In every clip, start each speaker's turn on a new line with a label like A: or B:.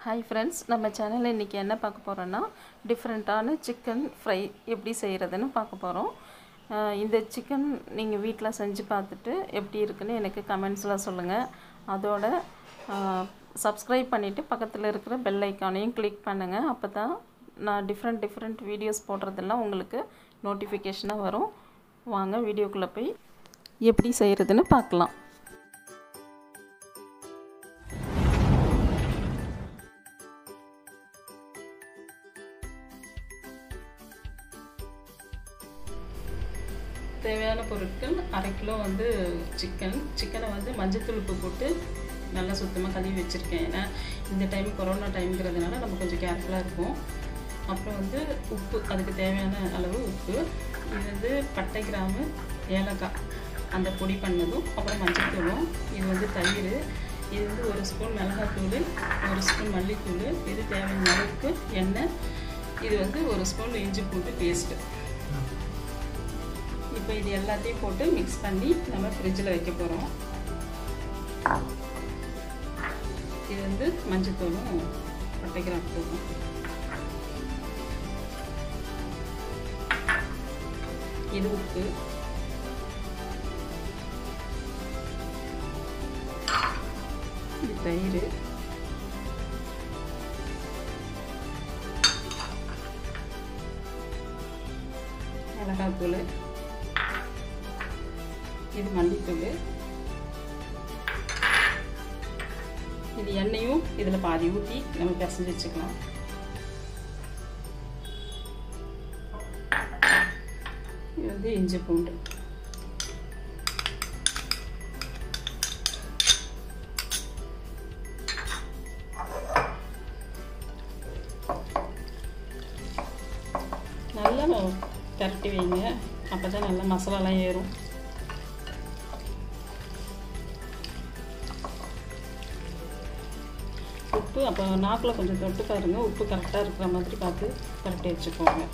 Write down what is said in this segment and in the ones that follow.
A: Hi friends, நம்ம சேனலில் இன்றைக்கி என்ன பார்க்க போகிறோன்னா டிஃப்ரெண்ட்டான சிக்கன் ஃப்ரை எப்படி செய்கிறதுன்னு பார்க்க போகிறோம். இந்த சிக்கன் நீங்கள் வீட்டில் செஞ்சு பார்த்துட்டு எப்படி இருக்குன்னு எனக்கு கமெண்ட்ஸில் சொல்லுங்கள். அதோட சப்ஸ்கிரைப் பண்ணிவிட்டு பக்கத்தில் இருக்கிற பெல் ஐக்கானையும் கிளிக் பண்ணுங்கள். அப்போ தான் நான் டிஃப்ரெண்ட் வீடியோஸ் போடுறதெல்லாம் உங்களுக்கு நோட்டிஃபிகேஷனாக வரும். வாங்க வீடியோக்குள்ளே போய் எப்படி செய்கிறதுன்னு பார்க்கலாம். தேவையான பொருட்கள்: அரை கிலோ சிக்கனை மஞ்சத்தூள் உப்பு போட்டு நல்லா சுத்தமாக கழுவி வச்சுருக்கேன். ஏன்னா இந்த டைம் கொரோனா டைம்ங்கிறதுனால நம்ம கொஞ்சம் கேர்ஃபுல்லாக இருக்கும். அப்புறம் உப்பு, அதுக்கு தேவையான அளவு உப்பு. இது பட்டை, கிராம்பு, ஏலக்காய் அந்த பொடி பண்ணதும், அப்புறம் மஞ்சத்தூளும். இது தயிர். இது 1 ஸ்பூன் மிளகாத்தூள், 1 ஸ்பூன் மல்லித்தூள். இது தேவையான அளவுக்கு எண்ணெய். இது 1 ஸ்பூன் இஞ்சி பூண்டு பேஸ்ட்டு. இப்போ இது எல்லாத்தையும் போட்டு மிக்ஸ் பண்ணி நம்ம ஃப்ரிட்ஜில் வைக்க போகிறோம். இது மஞ்சத்தூளும் பட்டை கிராம்பு தூளும். இது உப்பு. இது தயிர். மிளகாத்தூள். இது மல்லித்தூள். இது எண்ணெயும் இதில் பாதி ஊற்றி நம்ம பிசைஞ்சு வச்சுக்கலாம். இது இஞ்சி பூண்டு. நல்லா பரட்டி வைங்க, அப்போ தான் நல்லா மசாலாலாம் ஏறும். உப்பு அப்போ நாக்கில் கொஞ்சம் தொட்டு பாருங்கள், உப்பு கரெக்டாக இருக்கிற மாதிரி பார்த்து பரட்டி வச்சுக்கோங்க.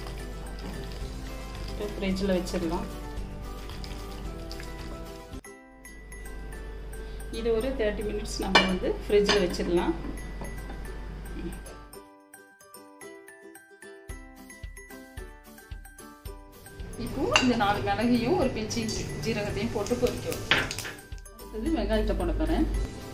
A: இப்போ ஃப்ரிட்ஜில் வச்சிடலாம். இது ஒரு 30 மினிட்ஸ் நம்ம ஃப்ரிட்ஜில் வச்சிடலாம். இப்போது இந்த 4 மிளகையும் ஒரு பிஞ்சு ஜீரகத்தையும் போட்டு பொரிக்கும். அடுத்தது வெங்காயத்தை போட போகிறேன்.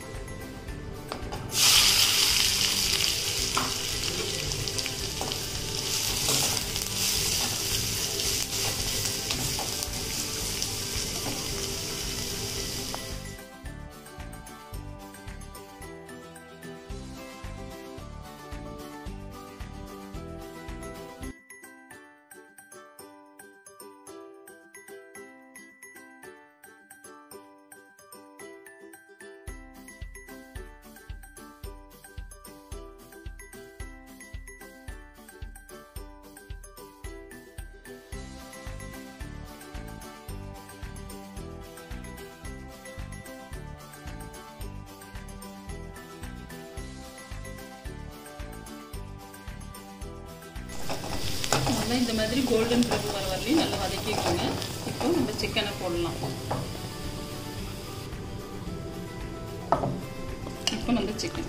A: நல்லா இந்த மாதிரி கோல்டன் ப்ரௌன் வர வரலையும் நல்லா வதக்கிக்கோங்க. இப்போ நம்ம சிக்கனை போடலாம். இப்போ சிக்கன்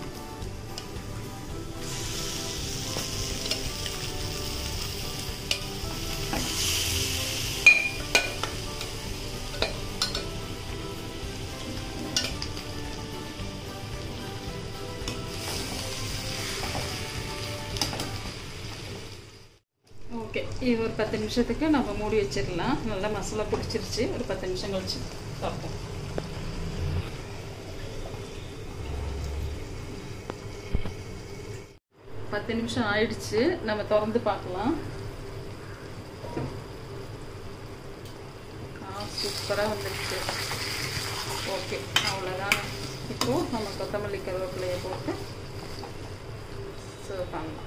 A: ஓகே. இது ஒரு 10 நிமிஷத்துக்கு நம்ம மூடி வச்சிடலாம். நல்லா மசாலா பிடிச்சிருச்சு. ஒரு 10 நிமிஷம் கழிச்சு பார்ப்போம். பத்து நிமிஷம் ஆயிடுச்சு. நம்ம திறந்து பார்க்கலாம். சூப்பராக வந்துடுச்சு. ஓகே, அவ்வளோதான். இப்போது நம்ம கொத்தமல்லி கருவேப்பிலையை போட்டு சர்வ் பண்ணலாம்.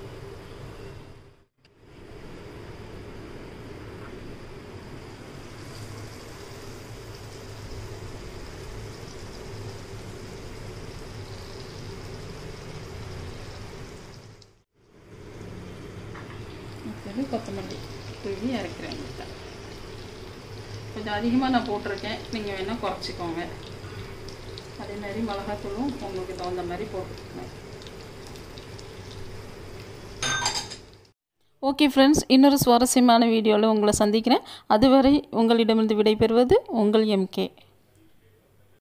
A: கொத்தமல்லி தூவி இறக்கிறேன். கொஞ்சம் அதிகமாக நான் போட்டிருக்கேன், நீங்கள் வேணால் குறைச்சிக்கோங்க. அதே மாதிரி மிளகாத்தூளும் உங்களுக்கு தகுந்த மாதிரி போட்டுக்கோங்க. ஓகே ஃப்ரெண்ட்ஸ், இன்னொரு சுவாரஸ்யமான வீடியோவில் உங்களை சந்திக்கிறேன். அதுவரை உங்களிடமிருந்து விடைபெறுவது உங்கள் MK.